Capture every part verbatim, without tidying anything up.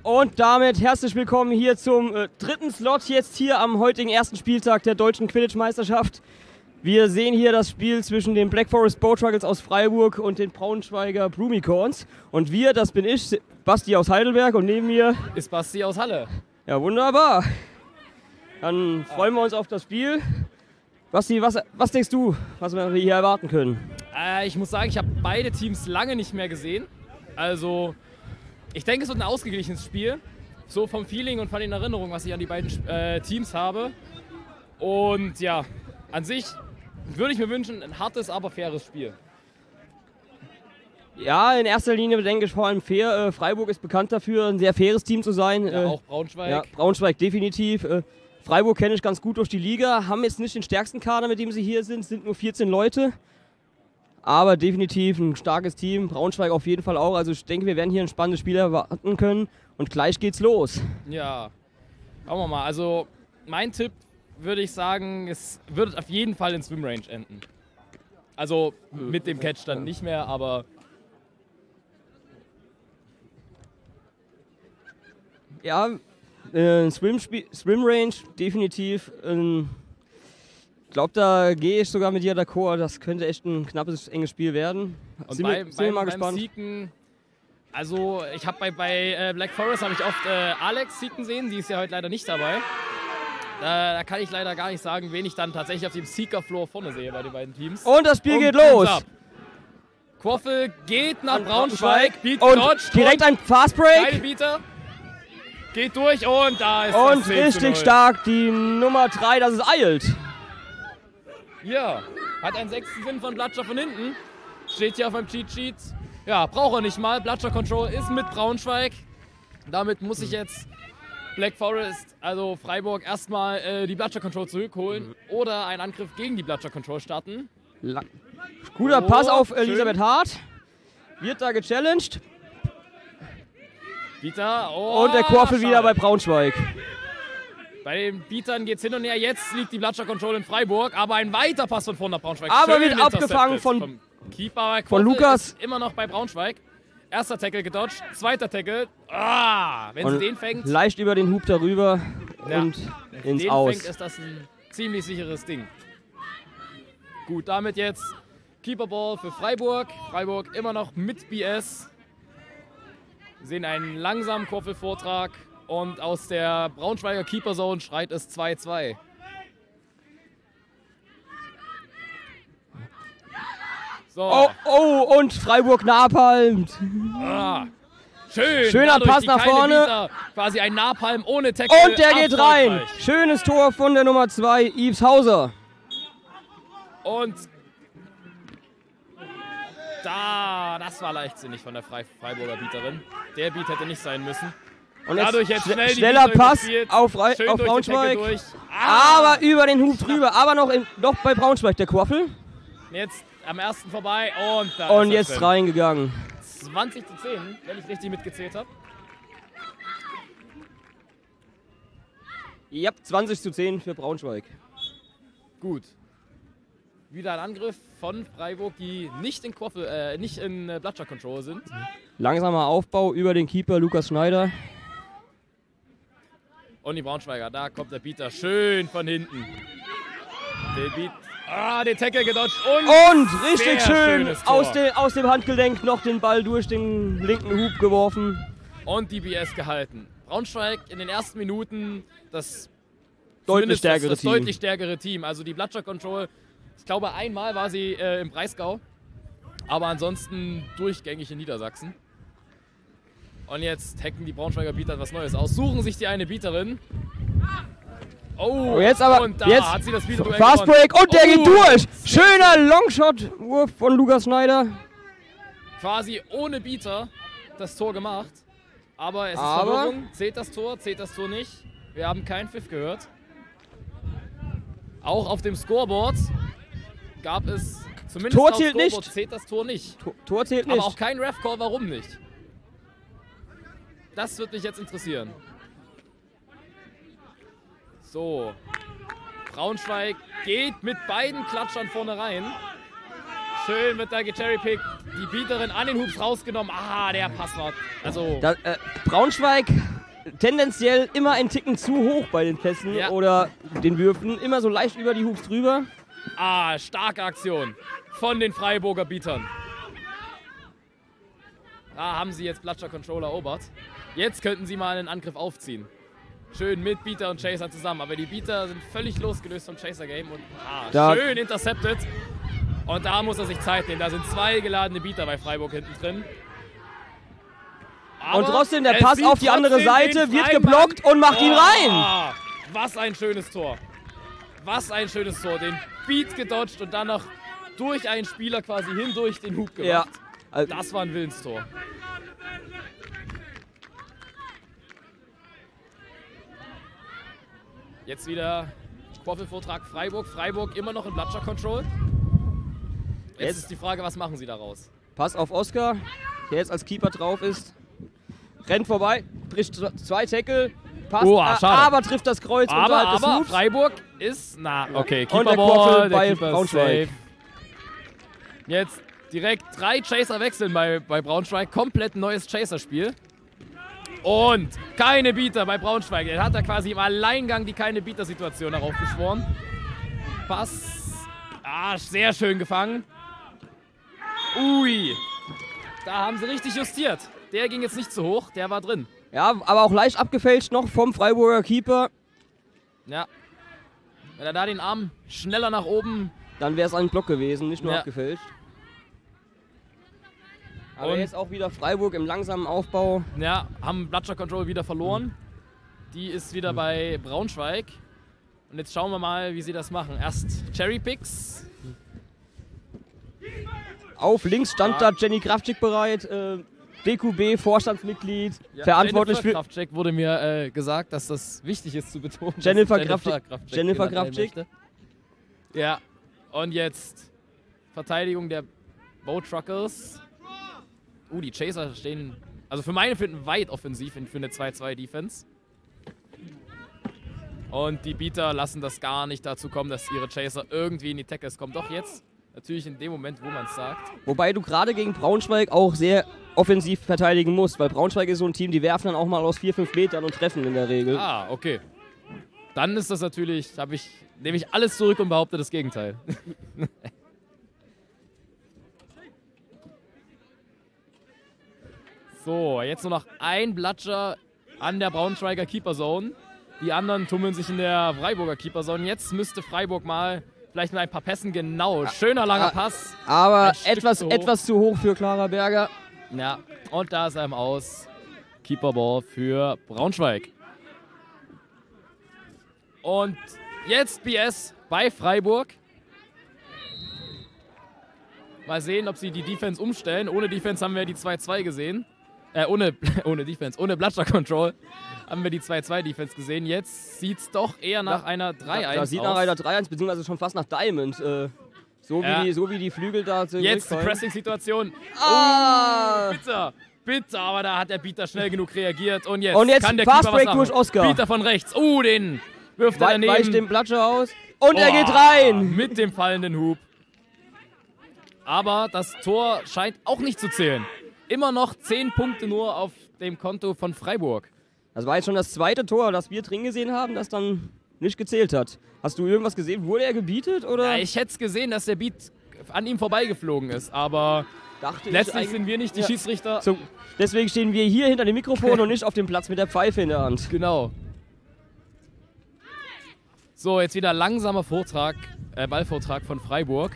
Und damit herzlich willkommen hier zum äh, dritten Slot jetzt hier am heutigen ersten Spieltag der deutschen Quidditch-Meisterschaft. Wir sehen hier das Spiel zwischen den Black Forest Bowtruckles aus Freiburg und den Braunschweiger Brumicorns. Und wir, das bin ich, Basti aus Heidelberg, und neben mir ist Basti aus Halle. Ja, wunderbar. Dann freuen wir uns auf das Spiel. Basti, was, was denkst du, was wir hier erwarten können? Äh, ich muss sagen, ich habe beide Teams lange nicht mehr gesehen. Also, ich denke, es wird ein ausgeglichenes Spiel. So vom Feeling und von den Erinnerungen, was ich an die beiden äh, Teams habe. Und ja, an sich würde ich mir wünschen, ein hartes, aber faires Spiel. Ja, in erster Linie denke ich vor allem fair. Äh, Freiburg ist bekannt dafür, ein sehr faires Team zu sein. Ja, äh, auch Braunschweig. Ja, Braunschweig definitiv. Äh, Freiburg kenne ich ganz gut durch die Liga, haben jetzt nicht den stärksten Kader, mit dem sie hier sind, sind nur vierzehn Leute. Aber definitiv ein starkes Team, Braunschweig auf jeden Fall auch. Also ich denke, wir werden hier ein spannendes Spiel erwarten können und gleich geht's los. Ja, schauen wir mal. Also mein Tipp würde ich sagen, es wird auf jeden Fall in Swim Range enden. Also mit dem Catch dann nicht mehr, aber... Ja, äh, Swim, Swim Range definitiv. Äh, ich glaube, da gehe ich sogar mit dir d'accord. Das könnte echt ein knappes, enges Spiel werden. Und sind bei, wir, sind beim, wir mal beim gespannt. Seeken, also ich habe bei, bei äh, Black Forest habe ich oft äh, Alex Seeken sehen, die ist ja heute leider nicht dabei. Da, da kann ich leider gar nicht sagen, wen ich dann tatsächlich auf dem Seeker-Floor vorne sehe bei den beiden Teams. Und das Spiel und geht los. Quaffel geht nach Braunschweig, Beat und dodged direkt und ein Fast Break. Beide Beater. Geht durch und da ist Und das zehn zu richtig null. stark die Nummer drei, das ist Eilt. Ja, hat einen sechsten Sinn von Blutscher von hinten. Steht hier auf meinem Cheat Sheet. Ja, braucht er nicht mal. Blutscher Control ist mit Braunschweig. Damit muss ich jetzt Black Forest, also Freiburg, erstmal äh, die Blutscher Control zurückholen oder einen Angriff gegen die Blutscher Control starten. La Guter Oh, Pass auf schön. Elisabeth Hart. Wird da gechallenged. Bieter. Oh, Und der Quaffel schade. wieder bei Braunschweig. Bei den Bietern geht es hin und her. Jetzt liegt die Blutscher Control in Freiburg, aber ein weiter Pass von vorne nach Braunschweig. Aber Schön wird abgefangen intercepted von, vom Keeper. von Lukas. Ist immer noch bei Braunschweig. Erster Tackle gedodged, zweiter Tackle. Ah, wenn und sie den fängt. Leicht über den Hub darüber Ja, und wenn ins sie den Aus. fängt, ist das ein ziemlich sicheres Ding. Gut, damit jetzt Keeperball für Freiburg. Freiburg immer noch mit B S. Wir sehen einen langsamen Quaffel-Vortrag und aus der Braunschweiger Keeper-Zone schreit es zwei zwei. So. Oh, oh, und Freiburg napalmt. Ah, schön. Schöner Dadurch Pass die nach keine vorne. Bieter, quasi ein Napalm ohne Tackle. Und der geht rein. Erfolgreich. Schönes Tor von der Nummer zwei, Yves Hauser. Und da, das war leichtsinnig von der Frei Freiburger Bieterin. Der Beat hätte nicht sein müssen. Und Dadurch jetzt schn- schnell die schneller Bieter Pass überspielt. auf, Rei- Schön auf durch den Braunschweig. Tackle durch. Ah, Aber über den Hub drüber. Aber noch, in, noch bei Braunschweig der Quaffel. jetzt am ersten vorbei und da Und ist er jetzt drin. reingegangen. zwanzig zu zehn, wenn ich richtig mitgezählt habe. Ja, zwanzig zu zehn für Braunschweig. Gut. Wieder ein Angriff von Freiburg, die nicht in Quaffel, äh, nicht in äh, Blutscher Control sind. Langsamer Aufbau über den Keeper Lukas Schneider. Und die Braunschweiger, da kommt der Beater schön von hinten. Der Beat, ah, den Tackle gedodged und, Und richtig sehr schön schönes Tor. aus, de, aus dem Handgelenk noch den Ball durch den linken Hub geworfen. Und die B S gehalten. Braunschweig in den ersten Minuten das Deutlich zumindest das, stärkere das Team. deutlich stärkere Team. Also die Blutscher Control, ich glaube einmal war sie äh, im Breisgau, aber ansonsten durchgängig in Niedersachsen. Und jetzt hacken die Braunschweiger Bieter was Neues aus, suchen sich die eine Bieterin. Oh, Oh, jetzt aber, und da jetzt hat sie das Bieter Fast Break und der geht durch. Schöner Longshot-Wurf von Lukas Schneider. Quasi ohne Bieter das Tor gemacht. Aber es ist Aber- Verwirrung. Zählt das Tor, zählt das Tor nicht. Wir haben keinen Pfiff gehört. Auch auf dem Scoreboard gab es zumindest Tor auf zählt Scoreboard nicht. zählt das Tor nicht. Tor, Tor zählt Aber auch nicht. kein Ref-Call, warum nicht? Das wird mich jetzt interessieren. So. Braunschweig geht mit beiden Klatschern vorne rein. Schön wird da gecherrypickt. Die Bieterin an den Hubs rausgenommen. Ah, der Pass war. Also. Da, äh, Braunschweig tendenziell immer ein Ticken zu hoch bei den Pässen Ja. oder den Würfen. Immer so leicht über die Hoops drüber. Ah, starke Aktion von den Freiburger Beatern. Da haben sie jetzt Blutscher Control erobert. Jetzt könnten sie mal einen Angriff aufziehen. Schön mit Beater und Chaser zusammen. Aber die Beater sind völlig losgelöst vom Chaser-Game. Und ah, Da- schön intercepted. Und da muss er sich Zeit nehmen. Da sind zwei geladene Beater bei Freiburg hinten drin. Aber Und trotzdem der es Pass sieht auf die andere trotzdem Seite, den wird freien geblockt Mann. und macht ihn Oh, rein. Was ein schönes Tor. Was ein schönes Tor. Den Beat gedodged und dann noch durch einen Spieler quasi hindurch den Hub gemacht. Ja. Also, Das war ein Willenstor. Jetzt wieder Quaffel-Vortrag Freiburg. Freiburg immer noch in Blutscher Control. Jetzt, Jetzt- ist die Frage, was machen sie daraus? Pass auf Oscar, der jetzt als Keeper drauf ist. Rennt vorbei, bricht zwei Tackle, passt, Oh, a- schade. aber trifft das Kreuz Aber, unterhalb des aber Hoops. Freiburg ist, na, okay, Und der Keeperball, Quaffel der bei Keeper ist Braunschweig. safe. Jetzt direkt drei Chaser wechseln bei, bei Braunschweig, komplett neues Chaser-Spiel. Und keine Beater bei Braunschweig. Er hat da quasi im Alleingang die keine Beater-Situation darauf beschworen. Pass, ah, sehr schön gefangen. Ui, da haben sie richtig justiert. Der ging jetzt nicht zu hoch, der war drin. Ja, aber auch leicht abgefälscht noch vom Freiburger Keeper. Ja. Wenn er da den Arm schneller nach oben. Dann wäre es ein Block gewesen, nicht nur Ja. abgefälscht. Aber Und- jetzt auch wieder Freiburg im langsamen Aufbau. Ja, haben Blutscher Control wieder verloren. Die ist wieder bei Braunschweig. Und jetzt schauen wir mal, wie sie das machen. Erst Cherry Picks. Auf links stand Ja. da Jenny Kraftschick bereit. Äh, D Q B, Vorstandsmitglied, verantwortlich Jennifer für. Kraftschick wurde mir äh, gesagt, dass das wichtig ist zu betonen. dass Jennifer Jennifer Kraftschick- Kraftschick Jennifer genannt werden Kraftschick. möchte. Ja, und jetzt Verteidigung der Bow Truckers. Uh, die Chaser stehen, also für meine Finden weit offensiv für eine zwei zwei Defense. Und die Beater lassen das gar nicht dazu kommen, dass ihre Chaser irgendwie in die Tackles kommen. Doch jetzt, natürlich in dem Moment, wo man es sagt. Wobei du gerade gegen Braunschweig auch sehr offensiv verteidigen musst, weil Braunschweig ist so ein Team, die werfen dann auch mal aus vier, fünf Metern und treffen in der Regel. Ah, okay. Dann ist das natürlich, habe ich, nehme ich alles zurück und behaupte das Gegenteil. So, jetzt nur noch ein Blutscher an der Braunschweiger Keeper-Zone. Die anderen tummeln sich in der Freiburger Keeper-Zone. Jetzt müsste Freiburg mal vielleicht mit ein paar Pässen genau. Schöner langer ah, Pass. Aber Ein Stück etwas, zu hoch. etwas zu hoch für Clara Berger. Ja, und da ist er im Aus. Keeperball für Braunschweig. Und jetzt B S bei Freiburg. Mal sehen, ob sie die Defense umstellen. Ohne Defense haben wir die zwei zwei gesehen. Äh, ohne, ohne Defense, ohne Blutscher Control haben wir die zwei zwei Defense gesehen. Jetzt sieht es doch eher nach Ja, einer drei eins Da sieht aus. nach einer drei eins, beziehungsweise schon fast nach Diamond. Äh, so, Ja. wie die, so wie die Flügel da Jetzt die zurückfallen. Pressing-Situation. Ah! Bitter, bitter, aber da hat der Beater schnell genug reagiert. Und jetzt, Und jetzt kann der Fast Keeper was Break machen. durch Oscar. Beater von rechts. Uh, den wirft er Wei- daneben. Weicht den Blatscher aus. Und er Oh, geht rein! Mit dem fallenden Hub. Aber das Tor scheint auch nicht zu zählen. Immer noch zehn Punkte nur auf dem Konto von Freiburg. Das war jetzt schon das zweite Tor, das wir drin gesehen haben, das dann nicht gezählt hat. Hast du irgendwas gesehen? Wurde er gebietet? Oder? Ja, ich hätte es gesehen, dass der Beat an ihm vorbeigeflogen ist. Aber Dachte ich letztlich eigentlich- sind wir nicht die Ja. Schiedsrichter. So, deswegen stehen wir hier hinter dem Mikrofon und nicht auf dem Platz mit der Pfeife in der Hand. Genau. So, jetzt wieder langsamer Vortrag, äh, Ballvortrag von Freiburg.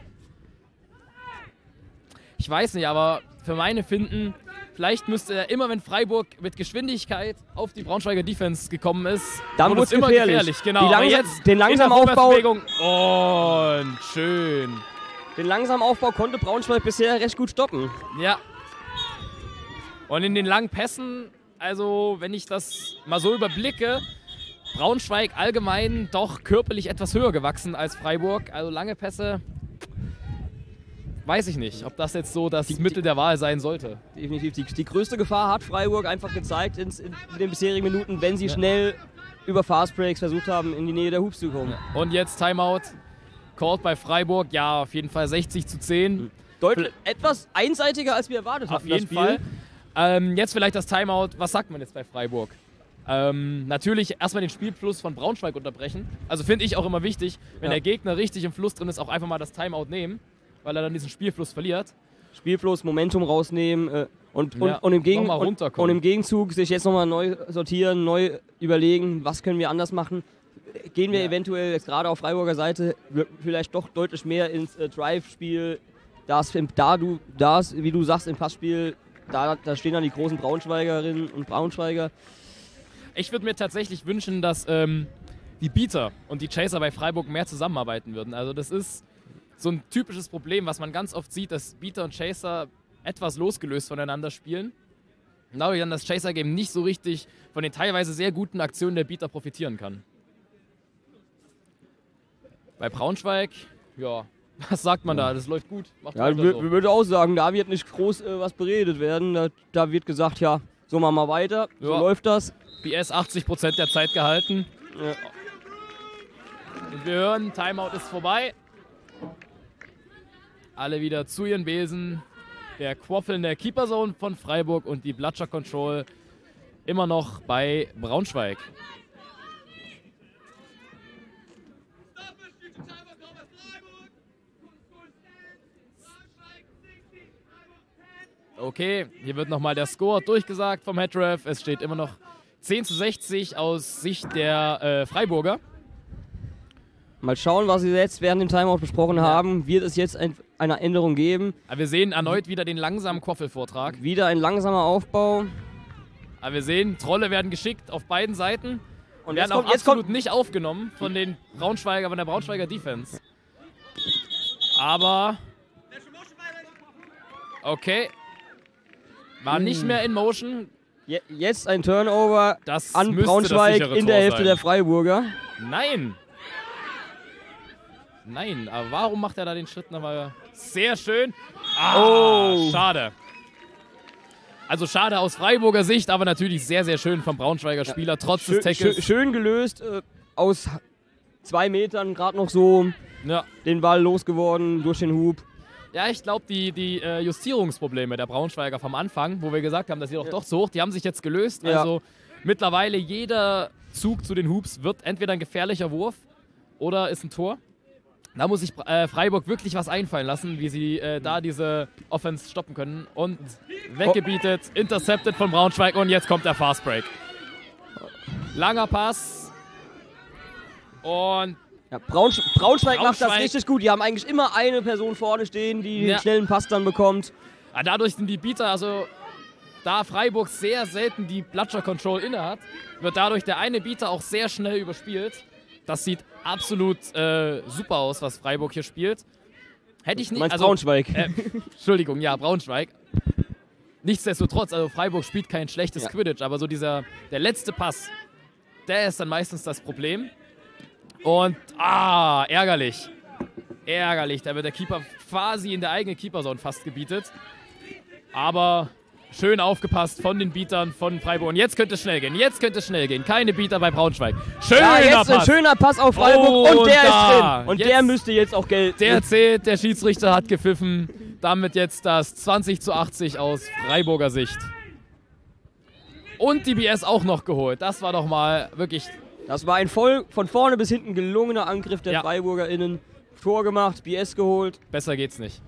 Ich weiß nicht, aber für meine Finden, vielleicht müsste er immer, wenn Freiburg mit Geschwindigkeit auf die Braunschweiger Defense gekommen ist, Dann wurde es wird's immer gefährlich. gefährlich. Genau. Die Aber langsam- jetzt den in der langsamen Aufbau- Vorwärtsbewegung. Und schön. Den langsamen Aufbau konnte Braunschweig bisher recht gut stoppen. Ja. Und in den langen Pässen, also wenn ich das mal so überblicke, Braunschweig allgemein doch körperlich etwas höher gewachsen als Freiburg. Also lange Pässe, weiß ich nicht, ob das jetzt so das Die- Mittel der Wahl sein sollte. Definitiv. Die, die größte Gefahr hat Freiburg einfach gezeigt ins, in, in den bisherigen Minuten, wenn sie Ja. schnell über Fastbreaks versucht haben, in die Nähe der Hoops zu kommen. Und jetzt Timeout, called bei Freiburg, ja, auf jeden Fall sechzig zu zehn. Deutlich etwas einseitiger, als wir erwartet Auf hatten. das jeden Spiel. Fall. Ähm, jetzt vielleicht das Timeout, was sagt man jetzt bei Freiburg? Ähm, natürlich erstmal den Spielfluss von Braunschweig unterbrechen. Also finde ich auch immer wichtig, wenn Ja. der Gegner richtig im Fluss drin ist, auch einfach mal das Timeout nehmen, weil er dann diesen Spielfluss verliert. Spielfluss, Momentum rausnehmen äh, und, und, Ja, und, im Gegen noch mal und, runterkommen. und im Gegenzug sich jetzt nochmal neu sortieren, neu überlegen, was können wir anders machen. Gehen wir Ja. eventuell jetzt gerade auf Freiburger Seite w- vielleicht doch deutlich mehr ins äh, Drive-Spiel, das, im- da du, das, wie du sagst, im Passspiel, da, da stehen dann die großen Braunschweigerinnen und Braunschweiger. Ich würde mir tatsächlich wünschen, dass ähm, die Beater und die Chaser bei Freiburg mehr zusammenarbeiten würden. Also das ist so ein typisches Problem, was man ganz oft sieht, dass Beater und Chaser etwas losgelöst voneinander spielen. Und dadurch dann das Chaser-Game nicht so richtig von den teilweise sehr guten Aktionen der Beater profitieren kann. Bei Braunschweig, ja, was sagt man da? Das läuft gut. Macht Ja, weiter wir so. wir würde auch sagen, da wird nicht groß äh, was beredet werden. Da, da wird gesagt, ja, so machen wir weiter, so Ja. läuft das. B S achtzig Prozent der Zeit gehalten. Ja. Und wir hören, Timeout ist vorbei. Alle wieder zu ihren Besen. Der Quaffel in der Keeperzone von Freiburg und die Bloodsher Control immer noch bei Braunschweig. Okay, hier wird nochmal der Score durchgesagt vom Headref. Es steht immer noch zehn zu sechzig aus Sicht der äh, Freiburger. Mal schauen, was Sie jetzt während dem Timeout besprochen haben. Wird es jetzt ein, eine Änderung geben? Aber wir sehen erneut wieder den langsamen Quaffel-Vortrag. Wieder ein langsamer Aufbau. Aber wir sehen, Trolle werden geschickt auf beiden Seiten. Und werden jetzt auch kommt, jetzt absolut kommt nicht aufgenommen von den Braunschweiger, von der Braunschweiger Defense. Aber okay, war nicht mehr in Motion. je, jetzt ein Turnover Das an müsste das Braunschweig sichere in der Tor Hälfte sein. der Freiburger. Nein. Nein, aber warum macht er da den Schritt nochmal? Sehr schön. Ah, Oh. schade. Also schade aus Freiburger Sicht, aber natürlich sehr, sehr schön vom Braunschweiger Spieler, trotz Schön, des Tackles. schön, schön gelöst, äh, aus zwei Metern gerade noch so Ja. den Ball losgeworden durch den Hub. Ja, ich glaube, die, die äh, Justierungsprobleme der Braunschweiger vom Anfang, wo wir gesagt haben, das ist doch doch so hoch, die haben sich jetzt gelöst. Ja. Also mittlerweile jeder Zug zu den Hoops wird entweder ein gefährlicher Wurf oder ist ein Tor. Da muss sich äh, Freiburg wirklich was einfallen lassen, wie sie äh, da diese Offense stoppen können. Und weggebietet, intercepted von Braunschweig und jetzt kommt der Fast Break. Langer Pass. Und Ja, Braunsch Braunschweig, macht das Braunschweig- richtig gut. Die haben eigentlich immer eine Person vorne stehen, die Ja. den schnellen Pass dann bekommt. ja, dadurch sind die Beater, also da Freiburg sehr selten die Bloodsher Control innehat, wird dadurch der eine Beater auch sehr schnell überspielt. Das sieht absolut äh, super aus, was Freiburg hier spielt. Hätte ich Du nicht. meinst Also, Braunschweig. Äh, Entschuldigung, ja, Braunschweig. Nichtsdestotrotz, also Freiburg spielt kein schlechtes Ja. Quidditch, aber so dieser, der letzte Pass, der ist dann meistens das Problem. Und, ah, ärgerlich. Ärgerlich, da wird der Keeper quasi in der eigenen Keeperzone fast gebietet. Aber schön aufgepasst von den Beatern von Freiburg. Und jetzt könnte es schnell gehen, jetzt könnte es schnell gehen. Keine Beater bei Braunschweig. Schöner Ja, jetzt Pass. ein schöner Pass auf Freiburg Oh, und der da. ist drin. Und Jetzt- der müsste jetzt auch gelten. Der zählt, der Schiedsrichter hat gepfiffen. Damit jetzt das zwanzig zu achtzig aus Freiburger Sicht. Und die B S auch noch geholt. Das war doch mal wirklich. Das war ein voll von vorne bis hinten gelungener Angriff der Ja. FreiburgerInnen. Tor gemacht, B S geholt. Besser geht's nicht.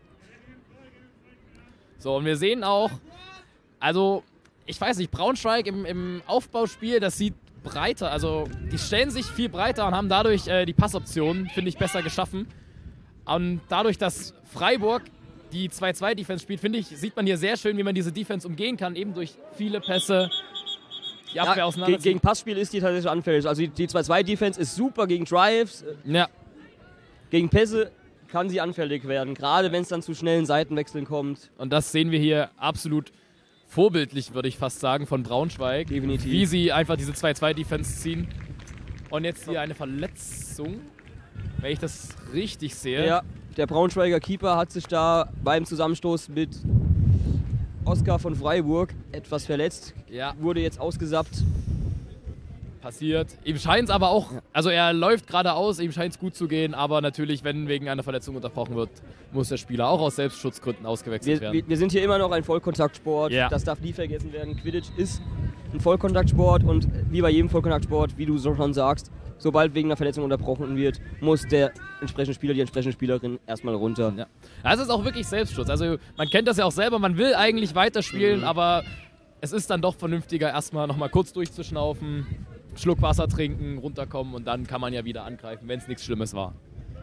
So, und wir sehen auch, also, ich weiß nicht, Braunschweig im, im Aufbauspiel, das sieht breiter, also die stellen sich viel breiter und haben dadurch äh, die Passoptionen, finde ich, besser geschaffen. Und dadurch, dass Freiburg die zwei zwei Defense spielt, finde ich, sieht man hier sehr schön, wie man diese Defense umgehen kann, eben durch viele Pässe, die Abwehr Ja, ge auseinanderziehen. gegen Passspiel ist die tatsächlich anfällig. Also die- die zwei zwei Defense ist super gegen Drives. äh, Ja, Gegen Pässe kann sie anfällig werden. Gerade wenn es dann zu schnellen Seitenwechseln kommt. und das sehen wir hier absolut vorbildlich, würde ich fast sagen, von Braunschweig. Definitiv. Wie sie einfach diese zwei zwei Defense ziehen. Und jetzt hier eine Verletzung, wenn ich das richtig sehe. Ja, der Braunschweiger Keeper hat sich da beim Zusammenstoß mit Oskar von Freiburg etwas verletzt. Ja, Wurde jetzt ausgesappt. passiert. Ihm scheint es aber auch, also er läuft geradeaus, ihm scheint es gut zu gehen, aber natürlich, wenn wegen einer Verletzung unterbrochen wird, muss der Spieler auch aus Selbstschutzgründen ausgewechselt Wir, werden. wir, wir sind hier immer noch ein Vollkontaktsport. Ja. Das darf nie vergessen werden. Quidditch ist ein Vollkontaktsport und wie bei jedem Vollkontaktsport, wie du so schon sagst, sobald wegen einer Verletzung unterbrochen wird, muss der entsprechende Spieler, die entsprechende Spielerin erstmal runter. Ja. Das ist auch wirklich Selbstschutz. Also man kennt das ja auch selber, man will eigentlich weiterspielen, mhm. aber es ist dann doch vernünftiger, erstmal nochmal kurz durchzuschnaufen, Schluck Wasser trinken, runterkommen und dann kann man ja wieder angreifen, wenn es nichts Schlimmes war.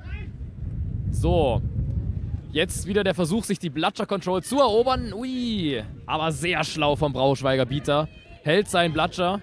So, jetzt wieder der Versuch, sich die Bludger Control zu erobern. Ui, aber sehr schlau vom Braunschweiger Bieter. Hält seinen Bludger.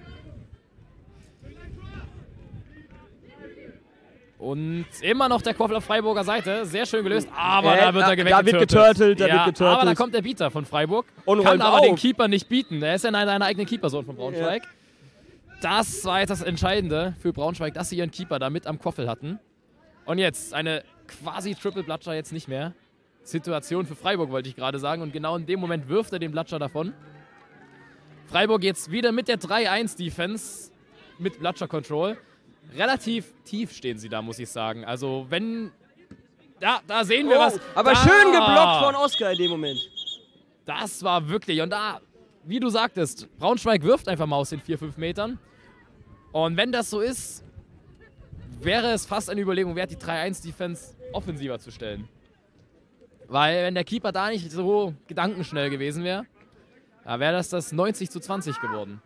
Und immer noch der Quaffel auf Freiburger Seite. Sehr schön gelöst, aber äh, da wird er weggeturtelt. Da wird geturtelt, da ja, wird geturtelt. Aber da kommt der Bieter von Freiburg. Und kann aber auf. den Keeper nicht bieten. Er ist ja in einer eigenen Keeperzone von Braunschweig. Ja. Das war jetzt das Entscheidende für Braunschweig, dass sie ihren Keeper da mit am Quaffel hatten. Und jetzt eine quasi Triple Bludger jetzt nicht mehr. Situation für Freiburg, wollte ich gerade sagen. Und genau in dem Moment wirft er den Bludger davon. Freiburg jetzt wieder mit der drei eins Defense mit Bludger Control. Relativ tief stehen sie da, muss ich sagen. Also wenn... Ja, da sehen wir oh, was. Aber da. schön geblockt von Oskar in dem Moment. Das war wirklich... Und da, wie du sagtest, Braunschweig wirft einfach mal aus den vier, fünf Metern. Und wenn das so ist, wäre es fast eine Überlegung wert, die drei eins Defense offensiver zu stellen. Weil wenn der Keeper da nicht so gedankenschnell gewesen wäre, da wäre das das neunzig zu zwanzig geworden.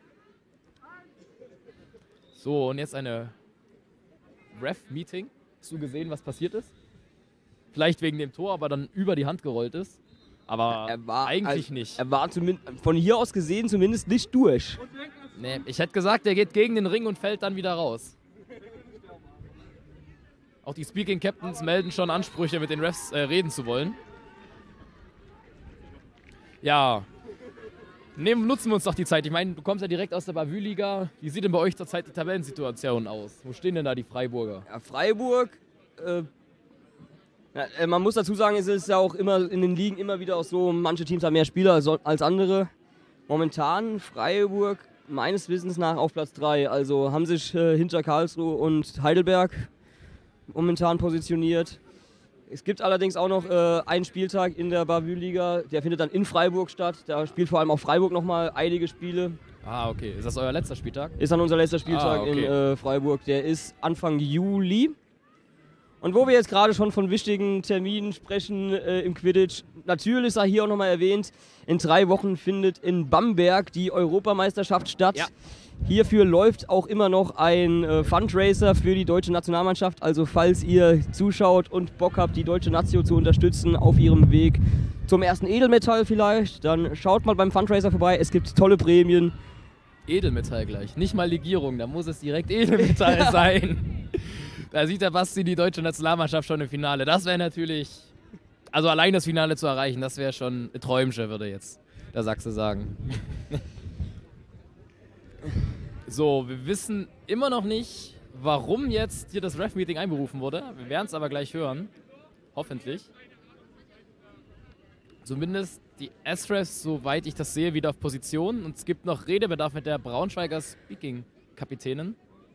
So, und jetzt eine Ref-Meeting. Hast du gesehen, was passiert ist? Vielleicht wegen dem Tor, aber dann über die Hand gerollt ist. Aber er war, eigentlich also, nicht. Er war von hier aus gesehen zumindest nicht durch. Nee, ich hätte gesagt, er geht gegen den Ring und fällt dann wieder raus. Auch die Speaking Captains melden schon Ansprüche, mit den Refs äh, reden zu wollen. Ja, Nehmen, nutzen wir uns doch die Zeit. Ich meine, du kommst ja direkt aus der Bavü-Liga. Wie sieht denn bei euch zurzeit die Tabellensituation aus? Wo stehen denn da die Freiburger? Ja, Freiburg, äh, ja, man muss dazu sagen, es ist ja auch immer in den Ligen immer wieder auch so, manche Teams haben mehr Spieler als, als andere. Momentan Freiburg meines Wissens nach auf Platz drei. Also haben sich äh, hinter Karlsruhe und Heidelberg momentan positioniert. Es gibt allerdings auch noch äh, einen Spieltag in der Bavü-Liga, der findet dann in Freiburg statt. Da spielt vor allem auch Freiburg nochmal einige Spiele. Ah, okay. Ist das euer letzter Spieltag? Ist dann unser letzter Spieltag ah, okay. in äh, Freiburg. Der ist Anfang Juli. Und wo wir jetzt gerade schon von wichtigen Terminen sprechen äh, im Quidditch, natürlich sei hier auch nochmal erwähnt, in drei Wochen findet in Bamberg die Europameisterschaft statt. Ja. Hierfür läuft auch immer noch ein äh, Fundraiser für die deutsche Nationalmannschaft. Also falls ihr zuschaut und Bock habt, die deutsche Nation zu unterstützen auf ihrem Weg zum ersten Edelmetall vielleicht, dann schaut mal beim Fundraiser vorbei. Es gibt tolle Prämien. Edelmetall gleich, nicht mal Legierung, da muss es direkt Edelmetall ja. sein. Da sieht der Basti die deutsche Nationalmannschaft schon im Finale. Das wäre natürlich, also allein das Finale zu erreichen, das wäre schon ein Träumchen, würde jetzt der Sachse sagen. So, wir wissen immer noch nicht, warum jetzt hier das Ref-Meeting einberufen wurde. Wir werden es aber gleich hören. Hoffentlich. Zumindest die S-Refs, soweit ich das sehe, wieder auf Position. Und es gibt noch Redebedarf mit der Braunschweiger Speaking-Kapitänin.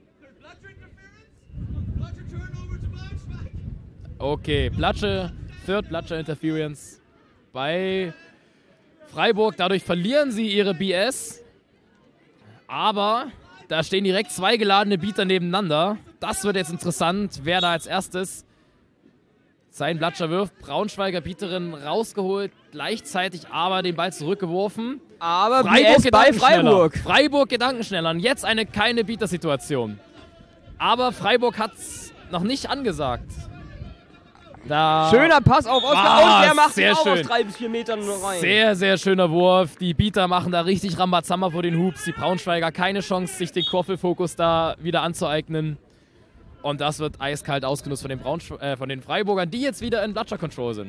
Okay, Bludger, Third Bludger Interference bei Freiburg. Dadurch verlieren sie ihre B S. Aber da stehen direkt zwei geladene Bieter nebeneinander. Das wird jetzt interessant, wer da als erstes seinen Bludger wirft. Braunschweiger Bieterin rausgeholt, gleichzeitig aber den Ball zurückgeworfen. Aber Freiburg B S bei Freiburg. Freiburg gedankenschneller. Und jetzt eine keine Bietersituation. Aber Freiburg hat es noch nicht angesagt. Da schöner Pass auf Oskar ah, und der macht sehr auch schön. aus drei bis vier Metern rein. Sehr, sehr schöner Wurf. Die Bieter machen da richtig Rambazamba vor den Hoops. Die Braunschweiger keine Chance, sich den Quaffel-Fokus da wieder anzueignen. Und das wird eiskalt ausgenutzt von den, Braunschwe äh, von den Freiburgern, die jetzt wieder in Bludger Control sind.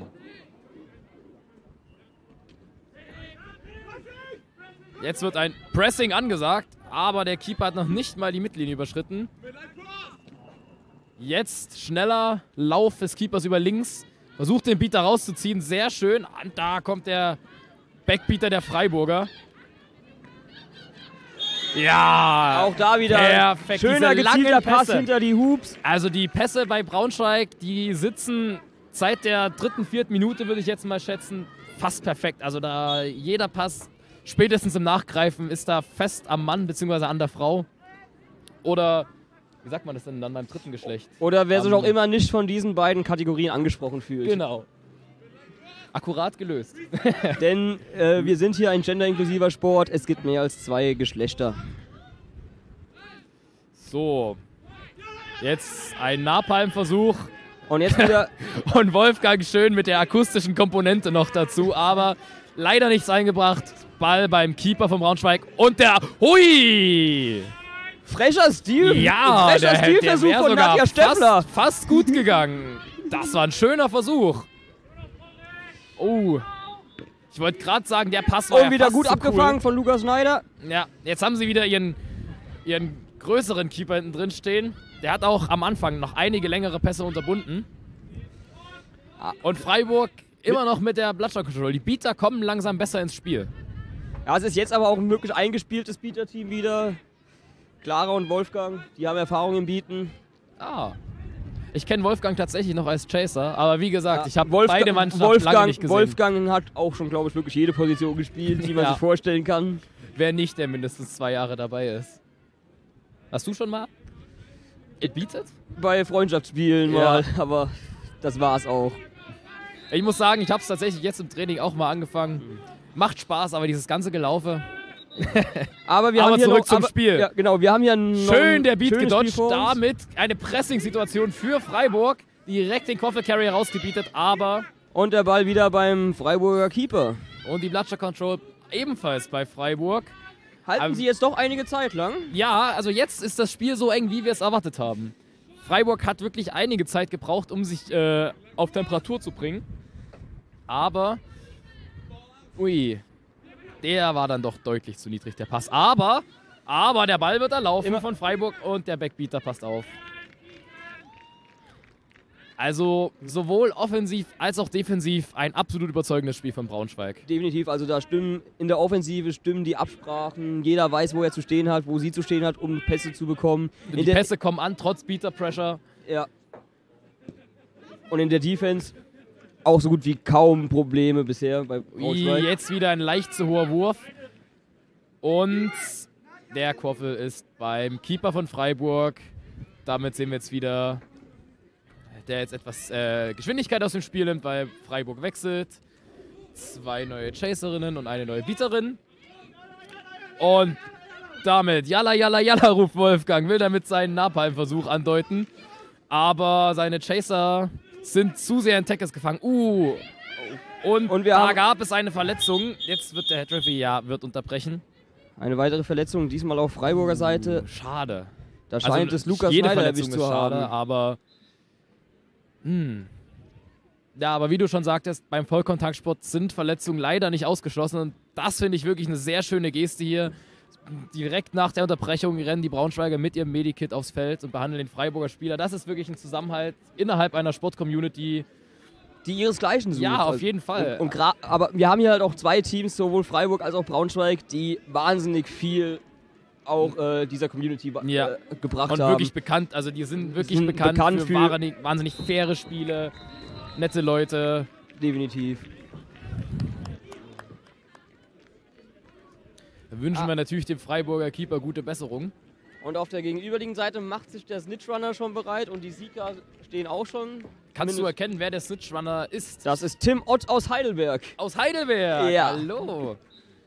Jetzt wird ein Pressing angesagt, aber der Keeper hat noch nicht mal die Mittellinie überschritten. Jetzt schneller Lauf des Keepers über links. Versucht den Beater rauszuziehen. Sehr schön. Und da kommt der Backbeater der Freiburger. Ja. Auch da wieder perfekt. Schöner gezielter Pass hinter die Hoops. Also die Pässe bei Braunschweig, die sitzen seit der dritten, vierten Minute, würde ich jetzt mal schätzen, fast perfekt. Also da jeder Pass spätestens im Nachgreifen ist er fest am Mann bzw. an der Frau. Oder, wie sagt man das denn dann beim dritten Geschlecht? Oder wer sich um, auch immer nicht von diesen beiden Kategorien angesprochen fühlt. Genau. Akkurat gelöst. Denn äh, wir sind hier ein genderinklusiver Sport, es gibt mehr als zwei Geschlechter. So, jetzt ein Napalm-Versuch. Und jetzt wieder... Und Wolfgang schön mit der akustischen Komponente noch dazu, aber leider nichts eingebracht. Ball beim Keeper vom Braunschweig und der... Hui! Frecher Stil! Ja, frecher der, Stilversuch der von sogar Nadja Steffler. Fast, fast gut gegangen. Das war ein schöner Versuch. Oh, ich wollte gerade sagen, der Pass war Und ja wieder fast gut zu abgefangen cool. von Lukas Schneider. Ja, jetzt haben sie wieder ihren, ihren größeren Keeper hinten drin stehen. Der hat auch am Anfang noch einige längere Pässe unterbunden. Und Freiburg immer noch mit der Bloodshot Control. Die Beater kommen langsam besser ins Spiel. Ja, es ist jetzt aber auch ein wirklich eingespieltes Beater-Team wieder. Clara und Wolfgang, die haben Erfahrung im Beaten. Ah. Ich kenne Wolfgang tatsächlich noch als Chaser, aber wie gesagt, Ja, ich habe Wolfgang- beide Mannschaften Wolfgang, lange nicht gesehen. Wolfgang hat auch schon, glaube ich, wirklich jede Position gespielt, die man Ja. sich vorstellen kann. Wer nicht, der mindestens zwei Jahre dabei ist. Hast du schon mal gebeatet? Bei Freundschaftsspielen Ja. mal, aber das war's auch. Ich muss sagen, ich habe es tatsächlich jetzt im Training auch mal angefangen. Macht Spaß, aber dieses ganze Gelaufe. Aber wir Aber haben hier zurück noch, zum aber, Spiel. Ja, genau, wir haben hier noch Schön ein der Beat schönes gedodged, Spiel vor uns. damit eine Pressing-Situation für Freiburg. Direkt den Quaffel-Carry rausgebietet, aber... Und der Ball wieder beim Freiburger Keeper. Und die Bloodshot Control ebenfalls bei Freiburg. Halten Ähm, sie jetzt doch einige Zeit lang? Ja, also jetzt ist das Spiel so eng, wie wir es erwartet haben. Freiburg hat wirklich einige Zeit gebraucht, um sich äh, auf Temperatur zu bringen. Aber... Ui... Der war dann doch deutlich zu niedrig, der Pass. Aber, aber der Ball wird erlaufen Immer von Freiburg und der Backbeater passt auf. Also sowohl offensiv als auch defensiv ein absolut überzeugendes Spiel von Braunschweig. Definitiv, also da stimmen in der Offensive stimmen die Absprachen. Jeder weiß, wo er zu stehen hat, wo sie zu stehen hat, um Pässe zu bekommen. Die In der, Pässe kommen an, trotz Beater-Pressure. ja. Und in der Defense auch so gut wie kaum Probleme bisher bei Braunschweig. Jetzt wieder ein leicht zu hoher Wurf. Und der Quaffel ist beim Keeper von Freiburg. Damit sehen wir jetzt wieder, der jetzt etwas äh, Geschwindigkeit aus dem Spiel nimmt, weil Freiburg wechselt. Zwei neue Chaserinnen und eine neue Beaterin. Und damit, jalla, jalla, jalla, ruft Wolfgang. Will damit seinen Napalm-Versuch andeuten. Aber seine Chaser sind zu sehr in Tackles gefangen. Uh, und, Und wir da haben- gab es eine Verletzung. Jetzt wird der Head-Referee, ja, wird unterbrechen. Eine weitere Verletzung, diesmal auf Freiburger Seite. Schade. Da scheint es Lukas jede Schneider Verletzung erwischt ist zu schade, haben. aber... Hm. Ja, aber wie du schon sagtest, beim Vollkontaktsport sind Verletzungen leider nicht ausgeschlossen. Und das finde ich wirklich eine sehr schöne Geste hier. Direkt nach der Unterbrechung rennen die Braunschweiger mit ihrem Medikit aufs Feld und behandeln den Freiburger Spieler. Das ist wirklich ein Zusammenhalt innerhalb einer Sport-Community. Die ihresgleichen sucht. Ja, auf Also, jeden Fall. Und, und gra- aber wir haben hier halt auch zwei Teams, sowohl Freiburg als auch Braunschweig, die wahnsinnig viel auch äh, dieser Community äh, Ja. gebracht Und haben. wirklich bekannt, also die sind wirklich Sind bekannt, bekannt für, für- wahnsinnig, wahnsinnig faire Spiele, nette Leute. Definitiv. Da wünschen Ah. wir natürlich dem Freiburger Keeper gute Besserung. Und auf der gegenüberliegenden Seite macht sich der Snitchrunner schon bereit und die Sieger stehen auch schon. Kannst du Zumindest- erkennen, wer der Snitchrunner ist? Das ist Tim Ott aus Heidelberg. Aus Heidelberg. Ja. Hallo.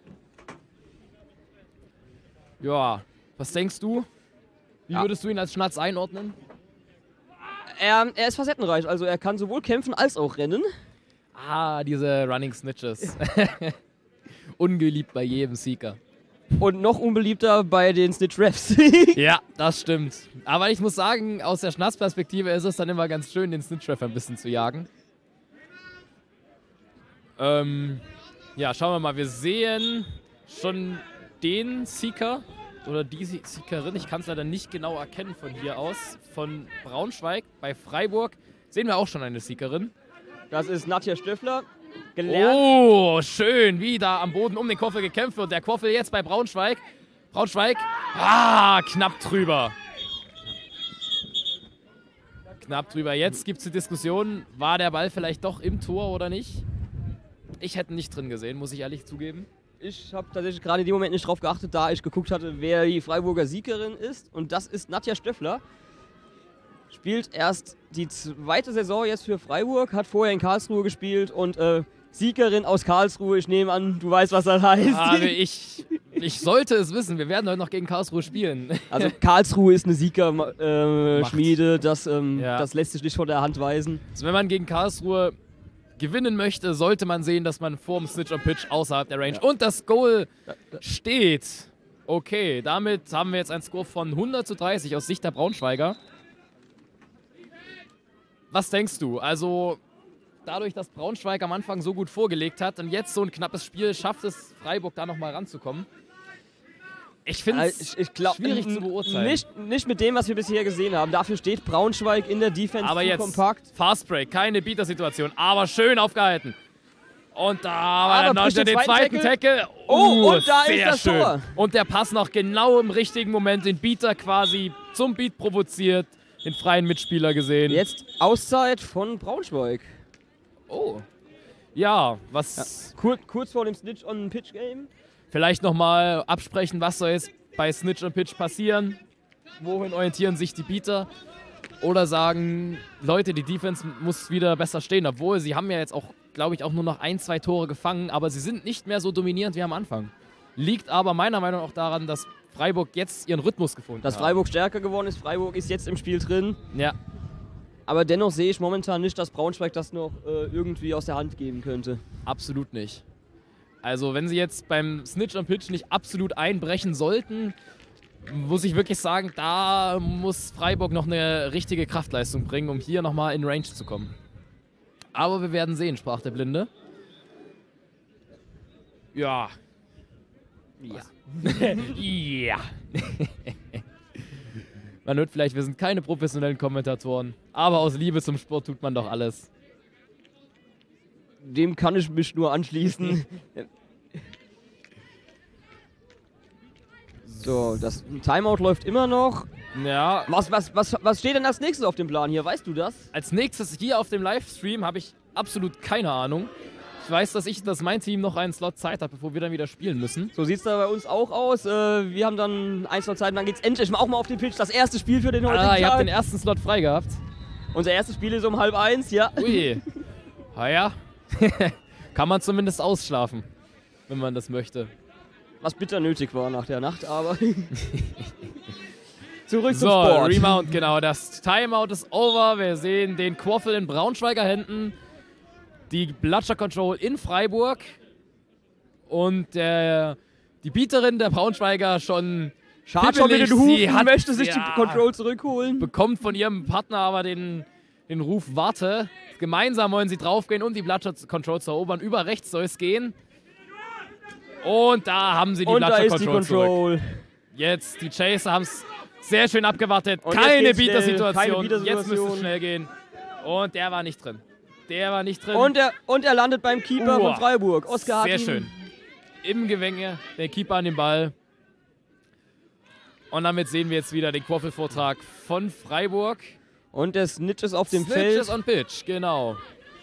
Ja, was denkst du? Wie Ja. würdest du ihn als Schnatz einordnen? Er, er ist facettenreich, also er kann sowohl kämpfen als auch rennen. Ah, diese Running Snitches. Ungeliebt bei jedem Seeker. Und noch unbeliebter bei den Snitch-Refs. Ja, das stimmt. Aber ich muss sagen, aus der Schnatzperspektive ist es dann immer ganz schön, den Snitch-Ref ein bisschen zu jagen. Ähm, ja, schauen wir mal. Wir sehen schon den Seeker oder die Sie- Seekerin. Ich kann es leider nicht genau erkennen von hier aus. Von Braunschweig bei Freiburg sehen wir auch schon eine Seekerin. Das ist Nadja Stöffler. Gelernt. Oh, schön, wie da am Boden um den Quaffel gekämpft wird. Der Quaffel jetzt bei Braunschweig. Braunschweig, ah, knapp drüber. Knapp drüber. Jetzt gibt es die Diskussion, war der Ball vielleicht doch im Tor oder nicht? Ich hätte ihn nicht drin gesehen, muss ich ehrlich zugeben. Ich habe tatsächlich gerade in dem Moment nicht drauf geachtet, da ich geguckt hatte, wer die Freiburger Siegerin ist. Und das ist Nadja Stöffler. Spielt erst die zweite Saison jetzt für Freiburg, hat vorher in Karlsruhe gespielt und äh, Siegerin aus Karlsruhe. Ich nehme an, du weißt, was das heißt. Aber ich, ich sollte es wissen, wir werden heute noch gegen Karlsruhe spielen. Also Karlsruhe ist eine Siegerschmiede, äh, das, ähm, ja. das lässt sich nicht von der Hand weisen. Also wenn man gegen Karlsruhe gewinnen möchte, sollte man sehen, dass man vorm Snitch on Pitch außerhalb der Range ja. und das Goal steht. Okay, damit haben wir jetzt einen Score von hundert zu dreißig aus Sicht der Braunschweiger. Was denkst du? Also dadurch, dass Braunschweig am Anfang so gut vorgelegt hat und jetzt so ein knappes Spiel, schafft es Freiburg da nochmal ranzukommen? Ich finde es ich, ich glaub, schwierig zu beurteilen. Nicht, nicht mit dem, was wir bisher gesehen haben. Dafür steht Braunschweig in der Defense aber zu jetzt kompakt. Fast Break, keine Beater-Situation, aber schön aufgehalten. Und da war aber er noch den zweiten Tackle. Tackle. Oh, uh, und da sehr ist das schön. Tor. Und der Pass noch genau im richtigen Moment, den Beater quasi zum Beat provoziert, den freien Mitspieler gesehen. Jetzt Auszeit von Braunschweig. Oh. Ja, was... Ja. Kur kurz vor dem Snitch-on-Pitch-Game. Vielleicht nochmal absprechen, was soll jetzt bei Snitch on Pitch passieren? Wohin orientieren sich die Beater? Oder sagen, Leute, die Defense muss wieder besser stehen. Obwohl, sie haben ja jetzt auch, glaube ich, auch nur noch ein, zwei Tore gefangen. Aber sie sind nicht mehr so dominierend wie am Anfang. Liegt aber meiner Meinung nach auch daran, dass Freiburg jetzt ihren Rhythmus gefunden hat. Dass Freiburg stärker geworden ist. Freiburg ist jetzt im Spiel drin. Ja. Aber dennoch sehe ich momentan nicht, dass Braunschweig das noch äh, irgendwie aus der Hand geben könnte. Absolut nicht. Also wenn sie jetzt beim Snitch on Pitch nicht absolut einbrechen sollten, muss ich wirklich sagen, da muss Freiburg noch eine richtige Kraftleistung bringen, um hier nochmal in Range zu kommen. Aber wir werden sehen, sprach der Blinde. Ja. Ja. Ja. Man hört vielleicht, wir sind keine professionellen Kommentatoren, aber aus Liebe zum Sport tut man doch alles. Dem kann ich mich nur anschließen. So, das Timeout läuft immer noch. Ja. Was, was, was, was steht denn als nächstes auf dem Plan hier? Weißt du das? Als nächstes hier auf dem Livestream habe ich absolut keine Ahnung. Ich weiß, dass ich, dass mein Team noch einen Slot Zeit hat, bevor wir dann wieder spielen müssen. So sieht es da bei uns auch aus. Äh, wir haben dann ein Slot Zeit und dann geht es endlich mal auch mal auf den Pitch. Das erste Spiel für den heutigen Ah, Tag. ihr habt den ersten Slot frei gehabt. Unser erstes Spiel ist um halb eins, ja. Ui. Ah ja. Kann man zumindest ausschlafen, wenn man das möchte. Was bitter nötig war nach der Nacht, aber... Zurück so, zum Sport. Remount, genau. Das Timeout ist over. Wir sehen den Quaffel in Braunschweiger Händen. Die Bloodshed Control in Freiburg. Und äh, die Beaterin der Braunschweiger schon Schaut schon mit den Hufen, sie hat, möchte sich ja, die Control zurückholen. Bekommt von ihrem Partner aber den, den Ruf, warte. Gemeinsam wollen sie draufgehen, um die Bloodshed Control zu erobern. Über rechts soll es gehen. Und da haben sie die Und da Bloodshed ist die Control Control. zurück. Jetzt, die Chaser haben es sehr schön abgewartet. Und Keine jetzt geht's schnell. Beater-Situation. Keine Beater-Situation. Jetzt müsste es schnell gehen. Und der war nicht drin. Der war nicht drin. Und er, und er landet beim Keeper Uah. von Freiburg. Oskar Sehr hat ihn. schön. Im Gewänge, der Keeper an den Ball. Und damit sehen wir jetzt wieder den Quaffel-Vortrag von Freiburg. Und der Snitch ist auf dem Snitches Feld. on Pitch, genau.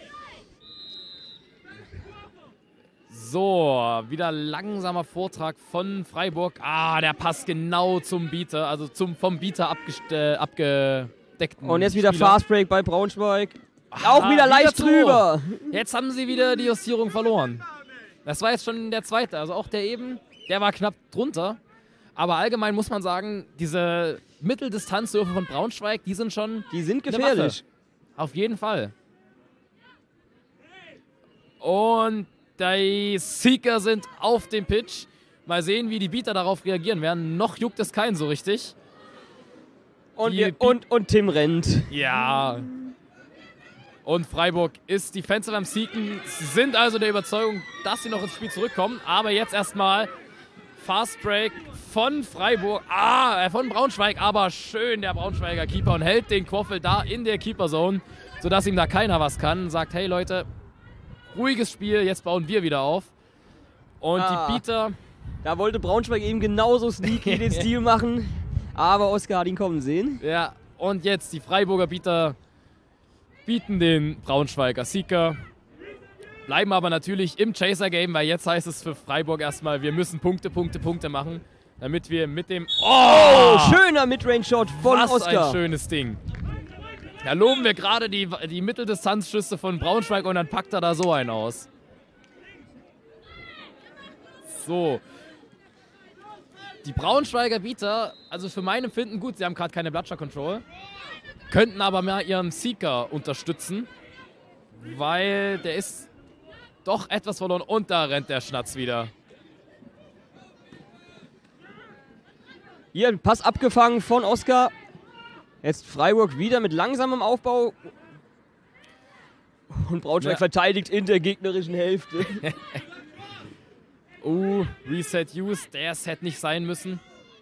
So, wieder langsamer Vortrag von Freiburg. Ah, der passt genau zum Beater, also zum vom Beater abgeste- äh, abgedeckten Und jetzt wieder Spieler. Fast Break bei Braunschweig. Ah, Auch wieder leicht zu drüber. hoch. Jetzt haben sie wieder die Justierung verloren. Das war jetzt schon der zweite, also auch der eben, der war knapp drunter. Aber allgemein muss man sagen, diese Mitteldistanzwürfe von Braunschweig, die sind schon Die sind eine gefährlich. Waffe. Auf jeden Fall. Und die Seeker sind auf dem Pitch. Mal sehen, wie die Beater darauf reagieren werden. Noch juckt es keinen so richtig. Und, Die wir, Be- und, und Tim rennt. Ja. Und Freiburg ist defensive am Seeken. Sie sind also der Überzeugung, dass sie noch ins Spiel zurückkommen. Aber jetzt erstmal Fast Break von Freiburg. Ah, äh, von Braunschweig. Aber schön der Braunschweiger Keeper und hält den Quaffel da in der Keeper-Zone, sodass ihm da keiner was kann. Sagt, hey Leute, ruhiges Spiel, jetzt bauen wir wieder auf. Und Ah. die Beater... Da wollte Braunschweig eben genauso sneaky den Stil machen. Aber Oskar hat ihn kommen sehen. Ja, und jetzt die Freiburger Beater bieten den Braunschweiger Seeker. Bleiben aber natürlich im Chaser-Game, weil jetzt heißt es für Freiburg erstmal, wir müssen Punkte, Punkte, Punkte machen, damit wir mit dem... Oh, schöner Midrange-Shot von Was Oskar. ein schönes Ding. Da loben wir gerade die, die Mitteldistanzschüsse von Braunschweig und dann packt er da so einen aus. So. Die Braunschweiger Bieter, also für mein Empfinden gut, sie haben gerade keine Bloodshock Control, könnten aber mehr ihren Seeker unterstützen, weil der ist doch etwas verloren und da rennt der Schnatz wieder. Hier ein Pass abgefangen von Oskar. Jetzt Freiburg wieder mit langsamem Aufbau. Und Braunschweig Ja. verteidigt in der gegnerischen Hälfte. Uh, Reset Use, das hätte nicht sein müssen.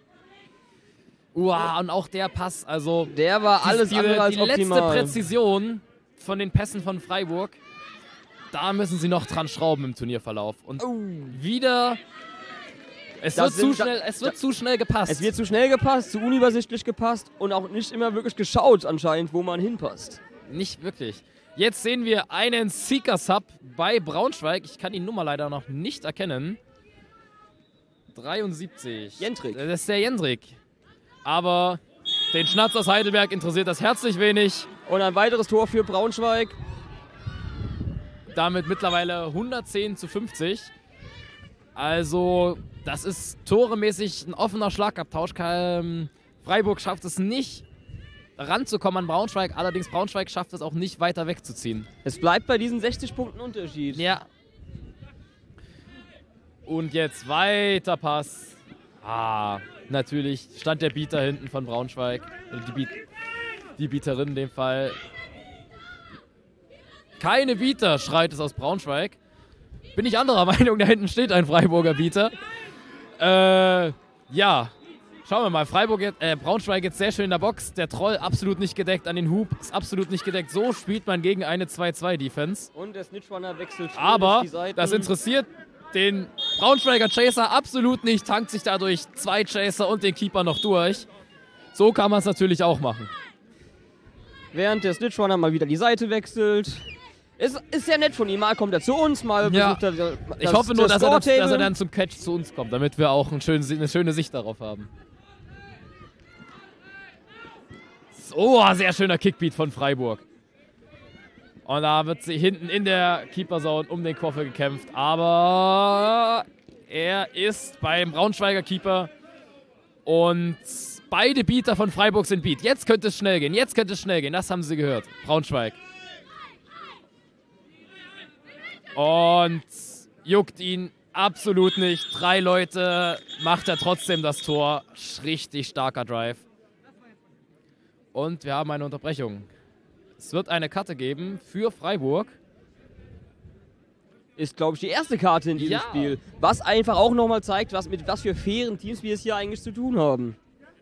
Uah, und auch der Pass, also Der war alles die, andere als die optimal. letzte Präzision von den Pässen von Freiburg, da müssen sie noch dran schrauben im Turnierverlauf. Und Oh. wieder, es Das wird, zu sind- schnell, es wird zu schnell gepasst. Es wird zu schnell gepasst, zu unübersichtlich gepasst und auch nicht immer wirklich geschaut anscheinend, wo man hinpasst. Nicht wirklich. Jetzt sehen wir einen Seeker-Sub bei Braunschweig. Ich kann die Nummer leider noch nicht erkennen. dreiundsiebzig. Jendrik. Das ist der Jendrik. Aber den Schnatz aus Heidelberg interessiert das herzlich wenig. Und ein weiteres Tor für Braunschweig. Damit mittlerweile hundertzehn zu fünfzig. Also, das ist toremäßig ein offener Schlagabtausch. Ähm, Freiburg schafft es nicht, ranzukommen an Braunschweig. Allerdings Braunschweig schafft es auch nicht, weiter wegzuziehen. Es bleibt bei diesen sechzig Punkten Unterschied. Ja. Und jetzt weiter Pass. Ah, natürlich stand der Bieter hinten von Braunschweig. Die, Biet die Bieterin in dem Fall. Keine Bieter, schreit es aus Braunschweig. Bin ich anderer Meinung, da hinten steht ein Freiburger Bieter. Äh, ja. Schauen wir mal, Freiburg jetzt, äh, Braunschweig jetzt sehr schön in der Box. Der Troll absolut nicht gedeckt an den Hub, ist absolut nicht gedeckt. So spielt man gegen eine zwei zwei Defense. Und der Snitchrunner wechselt schnell Aber die Seiten. das interessiert den Braunschweiger Chaser absolut nicht, tankt sich dadurch zwei Chaser und den Keeper noch durch. So kann man es natürlich auch machen. Während der Snitchrunner mal wieder die Seite wechselt. Ist, ist sehr nett von ihm. Mal kommt er zu uns, mal Ja. besucht er das, Ich hoffe nur, das dass er, dann, Score-Table. dass er dann zum Catch zu uns kommt, damit wir auch ein schön, eine schöne Sicht darauf haben. So, sehr schöner Kickbeat von Freiburg. Und da wird sie hinten in der Keeper-Zone um den Koffer gekämpft. Aber er ist beim Braunschweiger Keeper. Und beide Beater von Freiburg sind Beat. Jetzt könnte es schnell gehen. Jetzt könnte es schnell gehen. Das haben sie gehört. Braunschweig. Und juckt ihn absolut nicht. Drei Leute macht er trotzdem das Tor. Richtig starker Drive. Und wir haben eine Unterbrechung. Es wird eine Karte geben für Freiburg. Ist, glaube ich, die erste Karte in diesem Ja. Spiel. Was einfach auch nochmal zeigt, was, mit was für fairen Teams wir es hier eigentlich zu tun haben.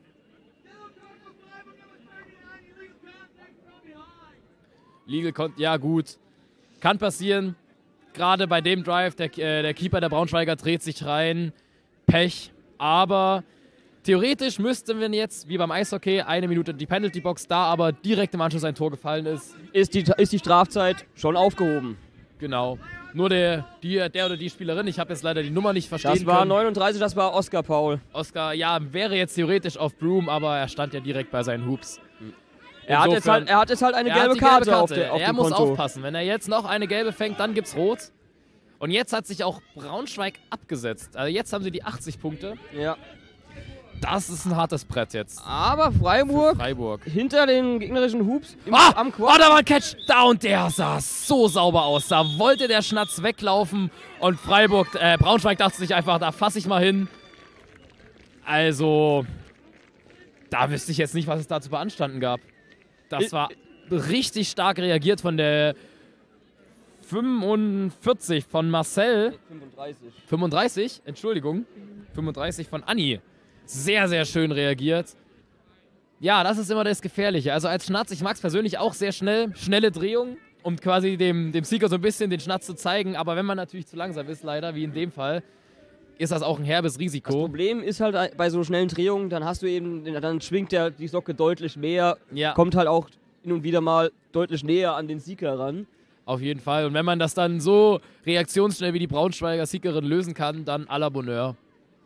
Legal konnte, ja gut, kann passieren. Gerade bei dem Drive, der, äh, der Keeper der Braunschweiger dreht sich rein. Pech. Aber theoretisch müssten wir jetzt, wie beim Eishockey, eine Minute die Penalty-Box, da aber direkt im Anschluss ein Tor gefallen ist. Ist die, ist die Strafzeit schon aufgehoben. Genau. Nur der, die, der oder die Spielerin, ich habe jetzt leider die Nummer nicht verstehen Das war können. neununddreißig, das war Oskar Paul. Oscar, ja, wäre jetzt theoretisch auf Broom, aber er stand ja direkt bei seinen Hoops. Er hat, jetzt Insofern- halt, er hat jetzt halt eine Er hat gelbe die Karte, auf, der, auf er dem muss Konto. aufpassen. Wenn er jetzt noch eine gelbe fängt, dann gibt's Rot. Und jetzt hat sich auch Braunschweig abgesetzt. Also jetzt haben sie die achtzig Punkte. Ja. Das ist ein hartes Brett jetzt. Aber Freiburg Freiburg. hinter den gegnerischen Hoops im, Ah, am oh, Quad. da war ein Catch. Da und der sah so sauber aus. Da wollte der Schnatz weglaufen und Freiburg, äh, Braunschweig dachte sich einfach, da fasse ich mal hin. Also, da wüsste ich jetzt nicht, was es da zu beanstanden gab. Das war richtig stark reagiert von der fünfundvierzig von Marcel. fünfunddreißig. fünfunddreißig, Entschuldigung. fünfunddreißig von Anni. Sehr, sehr schön reagiert. Ja, das ist immer das Gefährliche. Also als Schnatz, ich mag es persönlich auch sehr schnell. Schnelle Drehung, um quasi dem, dem Seeker so ein bisschen den Schnatz zu zeigen. Aber wenn man natürlich zu langsam ist, leider, wie in dem Fall, ist das auch ein herbes Das Risiko. Problem ist halt bei so schnellen Drehungen, dann hast du eben, dann schwingt der, die Socke deutlich mehr, Ja. kommt halt auch hin und wieder mal deutlich näher an den Sieger ran. Auf jeden Fall. Und wenn man das dann so reaktionsschnell wie die Braunschweiger Siegerin lösen kann, dann à la Bonheur.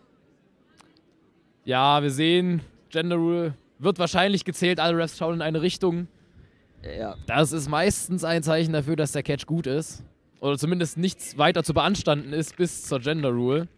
Ja, wir sehen, Gender Rule wird wahrscheinlich gezählt, alle Refs schauen in eine Richtung. Ja. Das ist meistens ein Zeichen dafür, dass der Catch gut ist. Oder zumindest nichts weiter zu beanstanden ist bis zur Gender Rule.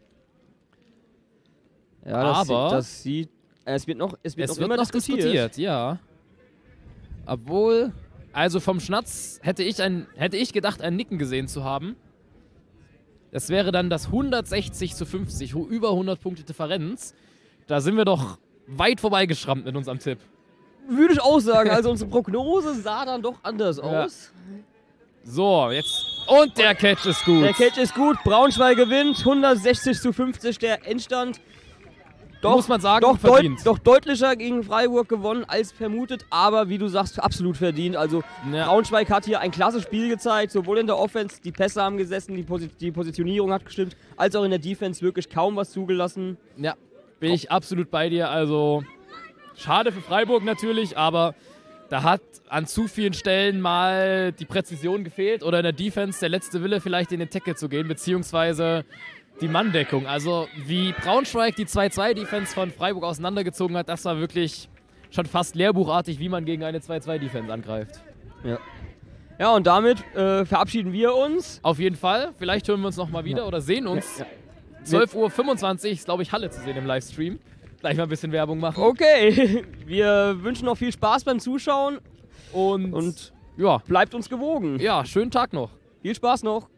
Ja, das Aber sieht, das sieht, es wird noch, es wird es noch wird immer noch diskutiert. diskutiert, ja. Obwohl, also vom Schnatz hätte ich, ein, hätte ich gedacht, ein Nicken gesehen zu haben. Das wäre dann das hundertsechzig zu fünfzig, über hundert Punkte Differenz. Da sind wir doch weit vorbeigeschrammt mit unserem Tipp. Würde ich auch sagen, also unsere Prognose sah dann doch anders Ja. aus. So, jetzt. Und der Catch ist gut. Der Catch ist gut, Braunschweig gewinnt, hundertsechzig zu fünfzig der Endstand. Doch, Muss man sagen, doch, verdient. deut doch deutlicher gegen Freiburg gewonnen als vermutet, aber wie du sagst, absolut verdient. Also Ja. Braunschweig hat hier ein klasse Spiel gezeigt, sowohl in der Offense, die Pässe haben gesessen, die, Posi die Positionierung hat gestimmt, als auch in der Defense wirklich kaum was zugelassen. Ja, bin ich absolut bei dir. Also, schade für Freiburg natürlich, aber da hat an zu vielen Stellen mal die Präzision gefehlt oder in der Defense der letzte Wille, vielleicht in den Tackle zu gehen, beziehungsweise die Manndeckung. Also, wie Braunschweig die zwei zwei Defense von Freiburg auseinandergezogen hat, das war wirklich schon fast lehrbuchartig, wie man gegen eine zwei zwei Defense angreift. Ja, ja und damit äh, verabschieden wir uns. Auf jeden Fall. Vielleicht hören wir uns nochmal wieder Ja. oder sehen uns. Ja, ja. zwölf Uhr fünfundzwanzig ist, glaube ich, Halle zu sehen im Livestream. Gleich mal ein bisschen Werbung machen. Okay, wir wünschen noch viel Spaß beim Zuschauen Und, und ja, bleibt uns gewogen. ja, schönen Tag noch. Viel Spaß noch.